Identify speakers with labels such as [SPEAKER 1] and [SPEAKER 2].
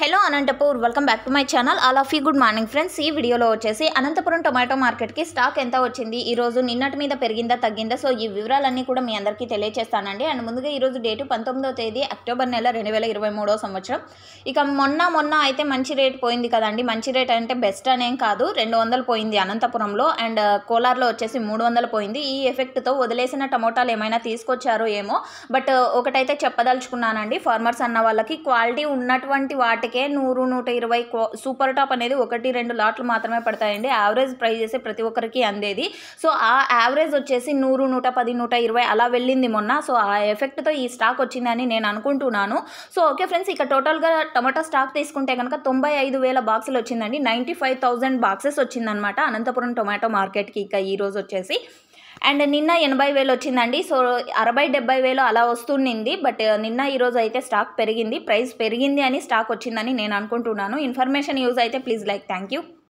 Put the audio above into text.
[SPEAKER 1] Hello Anantapur welcome back to my channel. All of you good morning friends. ఈ వీడియోలో వచ్చేసి Anantapuram tomato మార్కెట్కి stock ఎంత వచ్చింది, ఈరోజు నిన్నటి మీద పెరిగిందా తగ్గిందా, సో ఈ వివరాలన్నీ కూడా మీ అందరికీ తెలియజేస్తానండి. అండ్ ముందుగా ఈరోజు డేటు 19వ తేదీ అక్టోబర్ నెల 2023వ సంవత్సరం. ఇక మొన్న అయితే మంచి రేట్ పోయింది కదండి. మంచి రేట్ అంటే బెస్ట్ అనేం కాదు, 200 పోయింది అనంతపురంలో. అండ్ కోలార్లో వచ్చేసి 300 పోయింది. ఈ ఎఫెక్ట్తో వదిలేసిన టమోటాలు ఏమైనా తీసుకొచ్చారో ఏమో, బట్ ఒకటైతే చెప్పదలుచుకున్నానండి ఫార్మర్స్ అన్న వాళ్ళకి, క్వాలిటీ ఉన్నటువంటి వాటికి 100-120 సూపర్ టాప్ అనేది 1-2 లాట్లు మాత్రమే పడతాయండి. యావరేజ్ ప్రైజెస్ ప్రతి ఒక్కరికి అందేది. సో ఆ యావరేజ్ వచ్చేసి 100-110-120 అలా వెళ్ళింది మొన్న. సో ఆ ఎఫెక్ట్తో ఈ స్టాక్ వచ్చిందని నేను అనుకుంటున్నాను. సో ఓకే ఫ్రెండ్స్, ఇక టోటల్గా టమాటా స్టాక్ తీసుకుంటే కనుక 95,000 బాక్సులు వచ్చిందండి. 95,000 బాక్సెస్ వచ్చిందనమాట అనంతపురం టొమాటో మార్కెట్కి. ఇక ఈరోజు వచ్చేసి అండ్ నిన్న 80,000 వచ్చిందండి. సో 60-70,000 అలా వస్తుండింది. బట్ నిన్న ఈరోజు అయితే స్టాక్ పెరిగింది, ప్రైస్ పెరిగింది అని స్టాక్ వచ్చిందని నేను అనుకుంటున్నాను. ఇన్ఫర్మేషన్ యూజ్ అయితే ప్లీజ్ లైక్. Thank you.